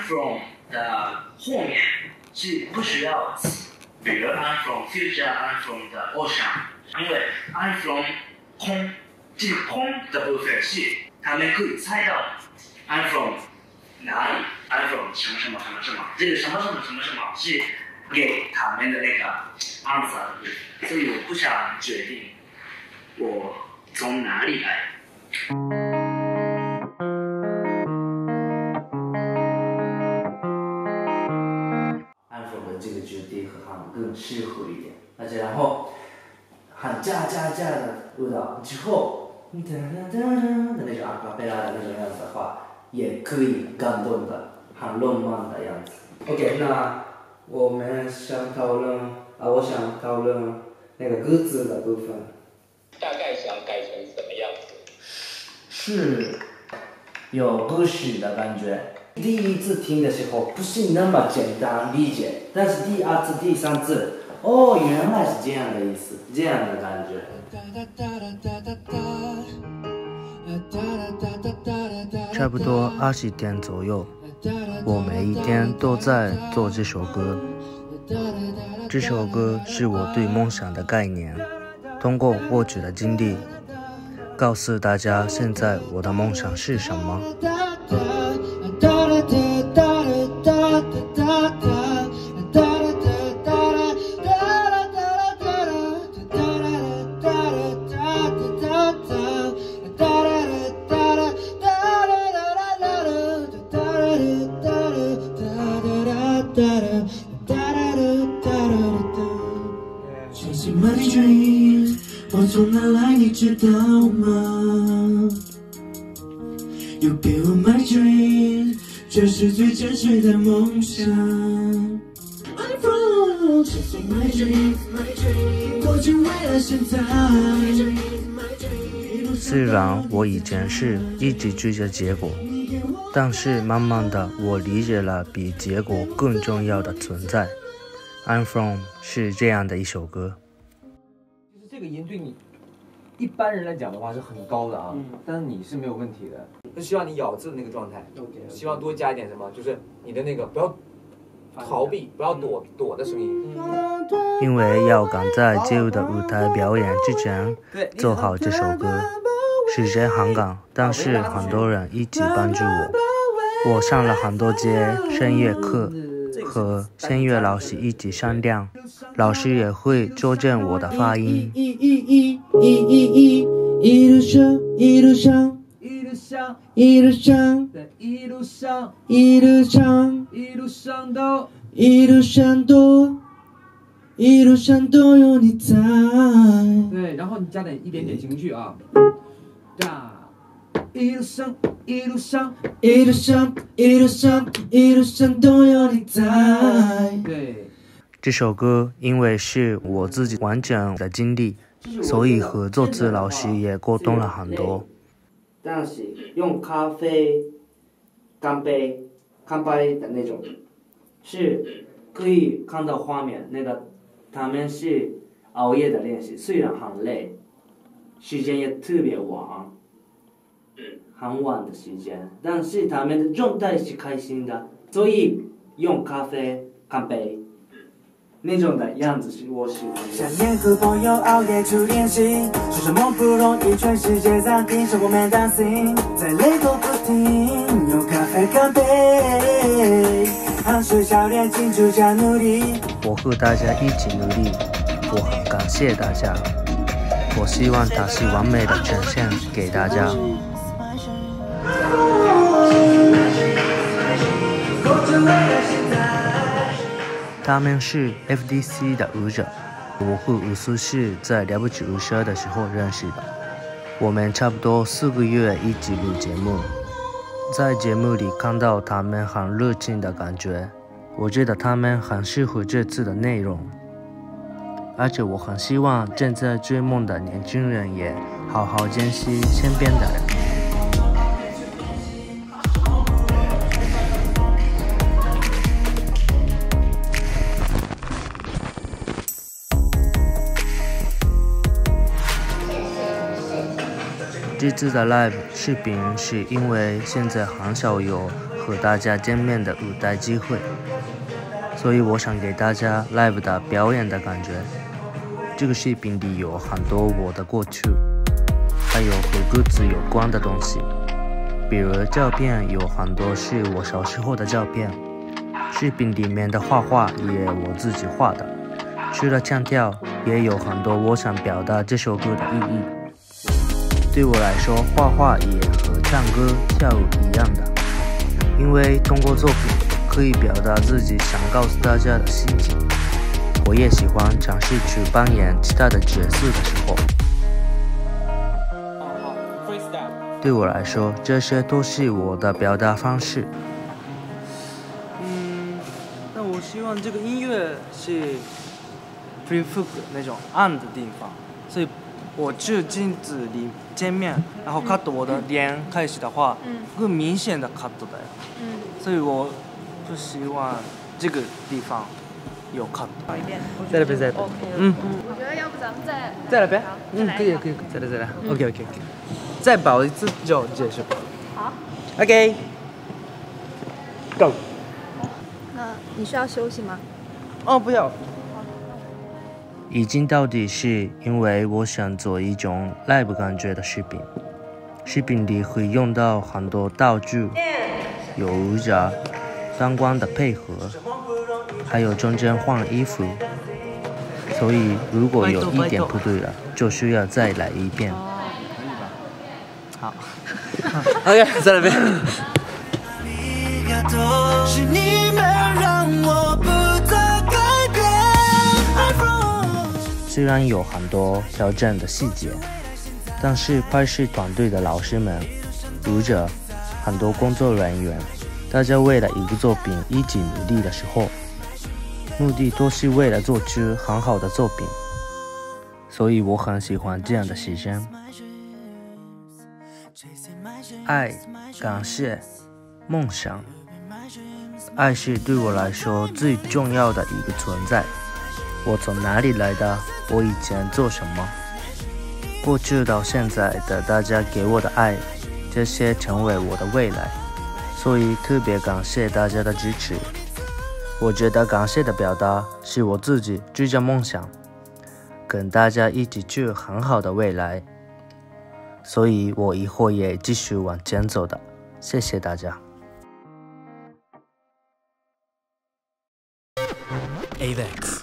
from 的后面是不需要词，比如 I'm from future，I'm from the ocean， 因为 I'm from 空，这个空的部分是他们可以猜到 I'm from 哪里 ，I'm from 什么什么什么什么，这个什么什么什么什么是给他们的那个 answer 的部分，所以我不想决定我从哪里来。I'm from 的这个绝对和他们更适合一点，而且然后喊加的舞蹈之后，哒哒哒哒的那种阿卡贝拉的那种样子的话，也可以感动的，很浪漫的样子。OK， 那我想讨论那个歌词的部分。 大概想改成什么样子？ 是有故事的感觉。第一次听的时候不是那么简单理解，但是第二次、第三次，哦，原来是这样的意思，这样的感觉。 差不多20点左右，我每一天都在做这首歌。这首歌是我对梦想的概念，通过过去的经历，告诉大家现在我的梦想是什么。 My dream， 我从哪来你知道吗？又给我 my dream， 这是最真实的梦想。I'm from chasing my dream， 过去、未来、现在。 虽然我以前是一直追着结果，但是慢慢的我理解了比结果更重要的存在。I'm from 是这样的一首歌。 这个音对你一般人来讲的话是很高的啊，但是你是没有问题的。就希望你咬字的那个状态，希望多加一点什么，就是你的那个不要逃避，不要躲的声音。 因为要赶在街舞的舞台表演之前做好这首歌，时间很赶，但是很多人一起帮助我。我上了很多节声乐课，和声乐老师一起商量，老师也会纠正我的发音。 一路上，一路上，一路上，一路上，一路上，一路上，一路上都，一路上都，一路上都有你在。 对，然后你加点一点点情绪啊。一路上，一路上， 一路上，一路上，一路上都有你在。 对， 这首歌因为是我自己完整的经历，所以和作词老师也沟通了很多。 但是用咖啡干杯的那种，是可以看到画面。那个他们是熬夜的练习，虽然很累，时间也特别晚。很晚的时间，但是他们的状态是开心的，所以用咖啡干杯那种的样子是我喜欢的。 想念和朋友熬夜去练习，说什么不容易，全世界暂停，生活没担心，再累都不停，用咖啡干杯，汗水笑脸庆祝加努力。 我和大家一起努力，我很感谢大家，我希望它是完美的呈现给大家。他们是 FDC 的舞者，我和吴苏是在了不起舞社的时候认识的。我们差不多4个月一起录节目，在节目里看到他们很热情的感觉，我觉得他们很适合这次的内容。而且我很希望正在追梦的年轻人也好好珍惜身边的人。这次的 live 视频是因为现在很少有和大家见面的舞台机会，所以我想给大家 live 的表演的感觉。这个视频里有很多我的过去，还有和歌词有关的东西，比如照片有很多是我小时候的照片，视频里面的画画也我自己画的，除了腔调，也有很多我想表达这首歌的意义。对我来说，画画也和唱歌跳舞一样的，因为通过作品可以表达自己想告诉大家的心情。我也喜欢尝试去扮演其他的角色的时候。对我来说，这些都是我的表达方式。 那我希望这个音乐是 free folk 那种暗的地方，所以我就镜子里见面，然后 cut 我的脸开始的话，更明显的 cut 的，所以我不希望这个地方有 cut。 好一遍， 在那边再 OK。我觉得要不咱们在那边，可以，再来，OK， 再保一次就结束。 好 ，OK，Go。 那你需要休息吗？ 哦，不要。 已经到底是因为我想做一种 live 感觉的视频，视频里会用到很多道具，有舞者、灯光的配合，还有中间换衣服，所以如果有一点不对了，就需要再来一遍。 好，OK， 在那边。 是你们让我不再改变。 虽然有很多挑战的细节，但是拍摄团队的老师们、舞者、很多工作人员，大家为了一个作品一起努力的时候，目的都是为了做出很好的作品，所以我很喜欢这样的时间。爱、感谢、梦想，爱是对我来说最重要的一个存在。我从哪里来的？我以前做什么？过去到现在的大家给我的爱，这些成为我的未来，所以特别感谢大家的支持。我觉得感谢的表达是我自己追着梦想，跟大家一起去很好的未来，所以我以后也继续往前走的。谢谢大家。 Avex